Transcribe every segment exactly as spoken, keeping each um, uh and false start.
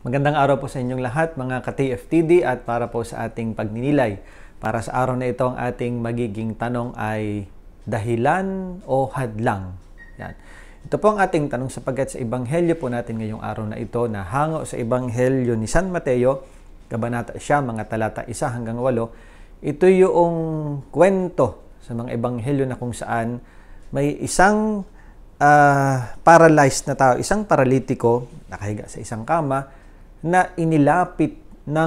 Magandang araw po sa inyong lahat mga ka-T F T D at para po sa ating pagninilay. Para sa araw na ito, ang ating magiging tanong ay dahilan o hadlang? Yan. Ito po ang ating tanong sapagkat sa Ebanghelyo po natin ngayong araw na ito na hango sa Ebanghelyo ni San Mateo, kabanata siya, mga talata isa hanggang walo. Ito yung kwento sa mga Ebanghelyo na kung saan may isang uh, paralyzed na tao, isang paralitiko, nakahiga sa isang kama, na inilapit ng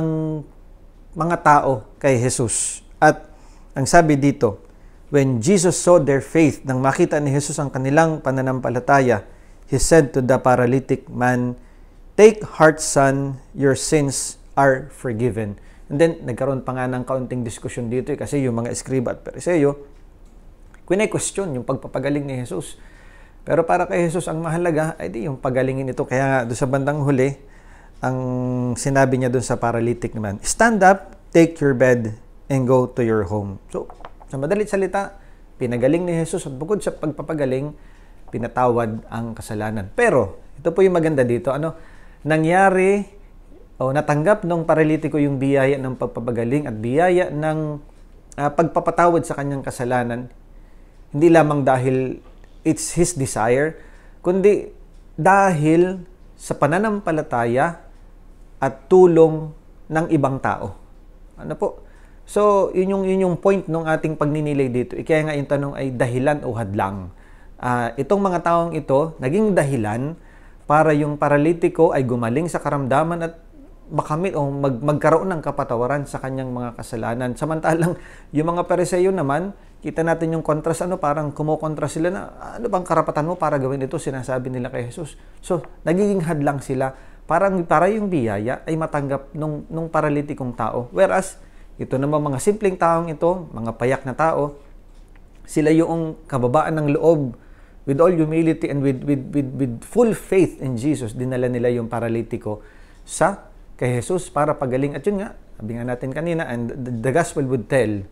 mga tao kay Jesus. At ang sabi dito, when Jesus saw their faith, nang makita ni Jesus ang kanilang pananampalataya, He said to the paralytic man, "Take heart, son, your sins are forgiven." And then, nagkaroon pa nga ng kaunting diskusyon dito eh, kasi yung mga eskriba at pariseyo, kwene-question yung pagpapagaling ni Jesus. Pero para kay Jesus, ang mahalaga ay di yung pagalingin ito. Kaya nga, doon sa bandang huli, ang sinabi niya doon sa paralytic naman, "Stand up, take your bed, and go to your home." So, sa madalit salita, pinagaling ni Jesus at bukod sa pagpapagaling, pinatawad ang kasalanan. Pero, ito po yung maganda dito, ano, nangyari o natanggap ng paralitiko yung biyaya ng pagpapagaling at biyaya ng uh, pagpapatawad sa kanyang kasalanan, hindi lamang dahil it's his desire, kundi dahil sa pananampalataya at tulong ng ibang tao. Ano po? So, yun yung, yun yung point ng ating pagninilay dito. Kaya nga yung tanong ay dahilan o hadlang. Uh, itong mga taong ito, naging dahilan para yung paralitiko ay gumaling sa karamdaman at makamit o mag, magkaroon ng kapatawaran sa kanyang mga kasalanan. Samantalang yung mga Pariseyo naman, kita natin yung kontras, ano, parang kumukontra sila na, ano bang karapatan mo para gawin ito? Sinasabi nila kay Jesus. So, nagiging hadlang sila. Parang para yung biyaya ay matanggap nung, nung paralitikong tao. Whereas, ito naman mga simpleng taong ito, mga payak na tao, sila yung kababaan ng loob, with all humility and with, with, with, with full faith in Jesus, dinala nila yung paralitiko sa kay Jesus para pagaling. At yun nga, sabi nga natin kanina, and the, the gospel would tell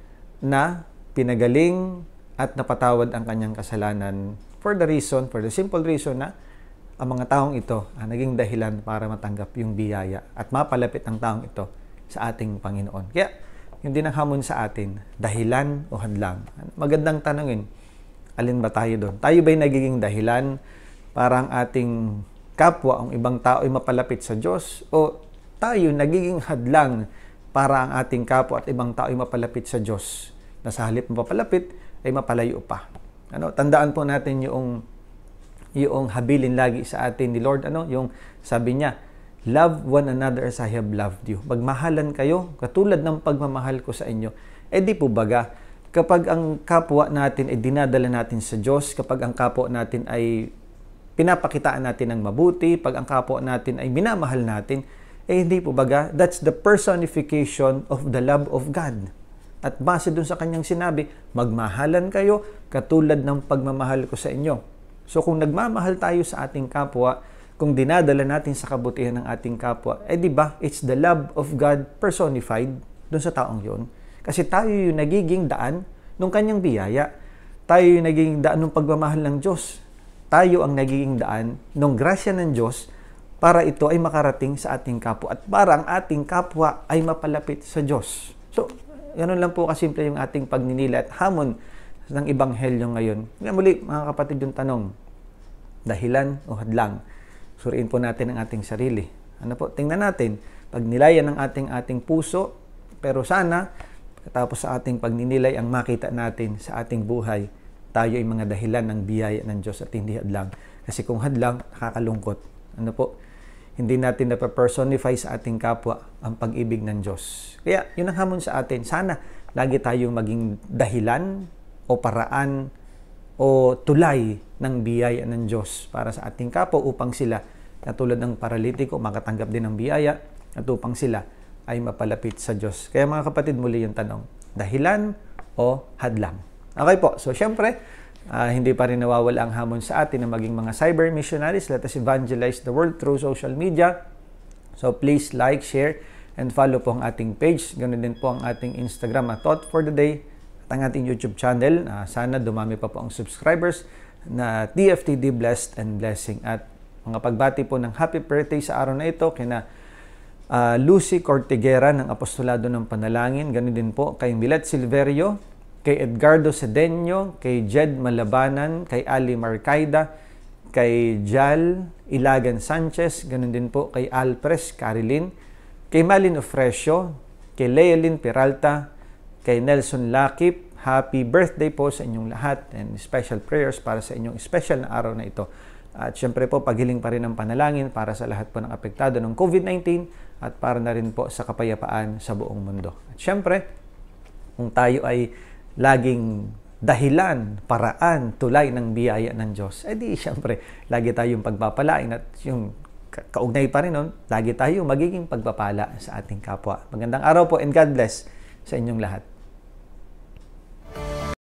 na pinagaling at napatawad ang kanyang kasalanan for the reason, for the simple reason na ang mga taong ito ang naging dahilan para matanggap yung biyaya at mapalapit ang taong ito sa ating Panginoon. Kaya, yung din ang hamon sa atin, dahilan o hadlang. Magandang tanongin, alin ba tayo doon? Tayo ba'y nagiging dahilan para ang ating kapwa, ang ibang tao ay mapalapit sa Diyos? O tayo nagiging hadlang para ang ating kapwa at ibang tao ay mapalapit sa Diyos? Na sa halip mapapalapit ay mapalayo pa. Ano, tandaan po natin yung yung habilin lagi sa atin ni Lord, ano, yung sabi niya, "Love one another as I have loved you." Magmahalan kayo katulad ng pagmamahal ko sa inyo. Eh di po baga, kapag ang kapwa natin ay dinadala natin sa Diyos, kapag ang kapwa natin ay pinapakitaan natin ng mabuti, pag ang kapwa natin ay minamahal natin, eh hindi po baga, that's the personification of the love of God. At base dun sa kanyang sinabi, magmahalan kayo katulad ng pagmamahal ko sa inyo. So kung nagmamahal tayo sa ating kapwa, kung dinadala natin sa kabutihan ng ating kapwa, eh di ba, it's the love of God personified dun sa taong yon. Kasi tayo yung nagiging daan ng kanyang biyaya. Tayo yung nagiging daan ng pagmamahal ng Diyos. Tayo ang nagiging daan ng grasya ng Diyos para ito ay makarating sa ating kapwa at para ang ating kapwa ay mapalapit sa Diyos. So, ganun lang po kasimple yung ating pagninila at hamon ng Ebanghelyo ngayon. Ngayon muli, mga kapatid, yung tanong, dahilan o hadlang? Suriin po natin ang ating sarili. Ano po? Tingnan natin, pagnilayan ng ating ating puso, pero sana, tapos sa ating pagninilay, ang makita natin sa ating buhay, tayo ay mga dahilan ng biyaya ng Diyos at hindi hadlang. Kasi kung hadlang, nakakalungkot. Ano po? Hindi natin napapersonify sa ating kapwa ang pag-ibig ng Diyos. Kaya, yun ang hamon sa atin. Sana, lagi tayong maging dahilan o paraan o tulay ng biyaya ng Diyos para sa ating kapwa upang sila, katulad ng paralitiko, makatanggap din ng biyaya at upang sila ay mapalapit sa Diyos. Kaya mga kapatid, muli yung tanong, dahilan o hadlang? Okay po, so syempre, uh, hindi pa rin nawawala ang hamon sa atin na maging mga cyber missionaries. Let us evangelize the world through social media. So please like, share, and follow po ang ating page. Ganun din po ang ating Instagram at Thought for the Day. At ang ating YouTube channel, uh, sana dumami pa po ang subscribers na T F T D Blessed and Blessing. At Mga pagbati po ng happy birthday sa araw na ito kina uh, Lucy Cortigera ng Apostolado ng Panalangin. Ganun din po kay Milet Silverio, kay Edgardo Sedeño, kay Jed Malabanan, kay Ali Marcaida, kay Jal Ilagan Sanchez, ganun din po kay Alpres Carilin, kay Malin Ofrecio, kay Lealyn Peralta, kay Nelson Lakip. Happy birthday po sa inyong lahat and special prayers para sa inyong special na araw na ito. At syempre po, paghiling pa rin ng panalangin para sa lahat po ng apektado ng COVID nineteen at para na rin po sa kapayapaan sa buong mundo. At syempre, kung tayo ay laging dahilan, paraan, tulay ng biyaya ng Diyos, eh di syempre, lagi tayong pagpapalain at yung kaugnay pa rin nun, lagi tayong magiging pagpapala sa ating kapwa. Magandang araw po and God bless sa inyong lahat.